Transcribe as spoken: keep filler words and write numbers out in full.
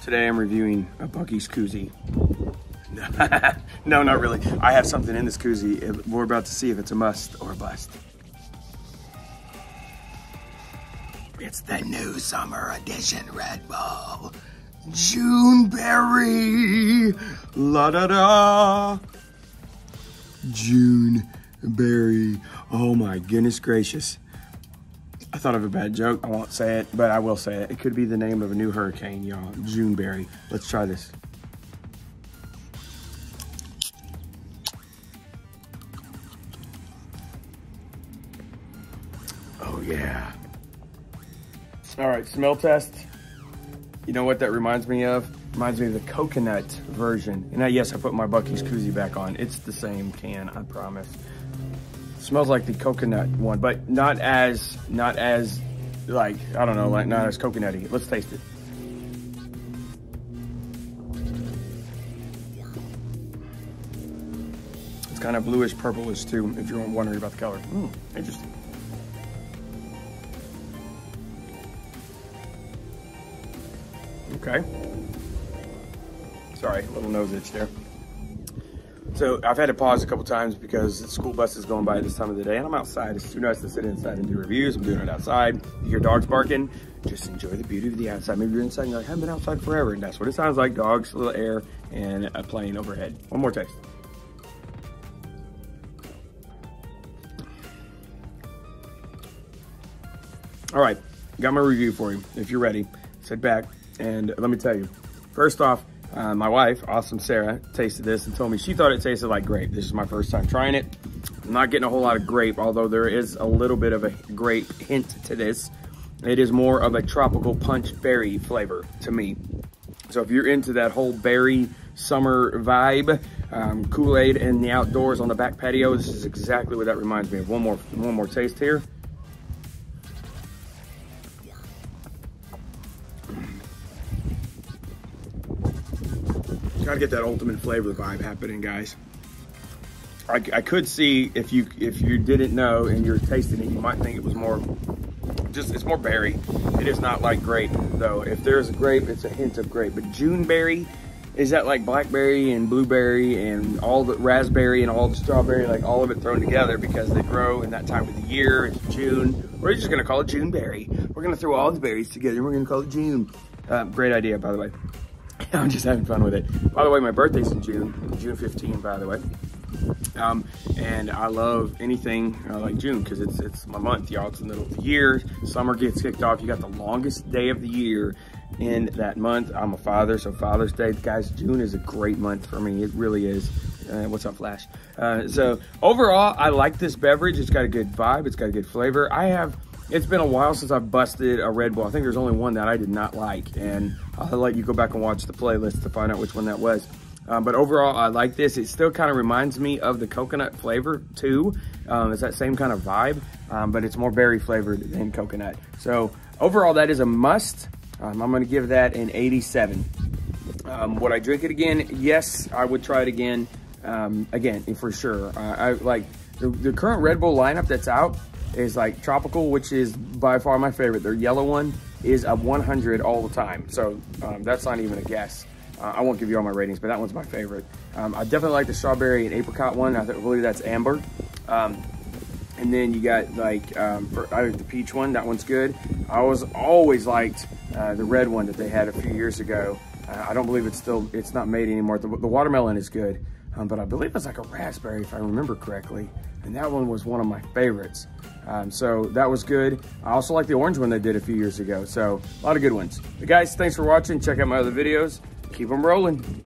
Today I'm reviewing a Buc-ee's koozie. No, not really. I have something in this koozie. We're about to see if it's a must or a bust. It's the new summer edition Red Bull. Juneberry. La da da. Juneberry. Oh my goodness gracious. I thought of a bad joke. I won't say it, but I will say it. It could be the name of a new hurricane, y'all. Juneberry. Let's try this. Oh yeah. All right, smell test. You know what that reminds me of? Reminds me of the coconut version. And now, yes, I put my Buc-ee's koozie back on. It's the same can, I promise. Smells like the coconut one, but not as, not as, like, I don't know, like not as coconutty. Let's taste it. It's kind of bluish purplish too, if you're wondering about the color. Mm, interesting. Okay. Sorry, little nose itch there. So I've had to pause a couple times because the school bus is going by at this time of the day and I'm outside. It's too nice to sit inside and do reviews. I'm doing it outside. You hear dogs barking, just enjoy the beauty of the outside. Maybe you're inside and you're like, I haven't been outside forever. And that's what it sounds like, dogs, a little air, and a plane overhead. One more taste. All right, got my review for you. If you're ready, sit back and let me tell you. First off, Uh, my wife, awesome Sarah, tasted this and told me she thought it tasted like grape. This is my first time trying it. I'm not getting a whole lot of grape, although there is a little bit of a grape hint to this. It is more of a tropical punch berry flavor to me. So if you're into that whole berry summer vibe, um, Kool-Aid in the outdoors on the back patio, this is exactly what that reminds me of. One more, one more taste here. Gotta get that ultimate flavor vibe happening, guys. I, I could see if you if you didn't know and you're tasting it, you might think it was more just it's more berry. It is not like grape though. If there's a grape, it's a hint of grape. But Juneberry, is that like blackberry and blueberry and all the raspberry and all the strawberry, like all of it thrown together because they grow in that time of the year. It's June. We're just gonna call it Juneberry. We're gonna throw all the berries together and we're gonna call it June. Uh, great idea, by the way. I'm just having fun with it. By the way, my birthday's in June, June fifteenth, by the way. Um, and I love anything uh, like June because it's it's my month, y'all. It's the middle of the year. Summer gets kicked off. You got the longest day of the year in that month. I'm a father, so Father's Day. Guys, June is a great month for me. It really is. Uh, what's up, Flash? Uh, so overall, I like this beverage. It's got a good vibe. It's got a good flavor. I have... It's been a while since I've busted a Red Bull. I think there's only one that I did not like, and I'll let you go back and watch the playlist to find out which one that was. Um, but overall, I like this. It still kind of reminds me of the coconut flavor too. Um, it's that same kind of vibe, um, but it's more berry flavored than coconut. So overall, that is a must. Um, I'm gonna give that an eighty-seven. Um, would I drink it again? Yes, I would try it again. Um, again, for sure. Uh, I like the, the current Red Bull lineup that's out. Is like tropical, which is by far my favorite. Their yellow one is a one hundred all the time. So um, that's not even a guess. Uh, I won't give you all my ratings, but that one's my favorite. Um, I definitely like the strawberry and apricot one. I believe that's amber. Um, and then you got like um, for, uh, the peach one, that one's good. I was always liked uh, the red one that they had a few years ago. Uh, I don't believe it's still, it's not made anymore. The, the watermelon is good, um, but I believe it's like a raspberry if I remember correctly. And that one was one of my favorites. Um, so that was good. I also like the orange one they did a few years ago. So a lot of good ones. But guys, thanks for watching. Check out my other videos. Keep them rolling.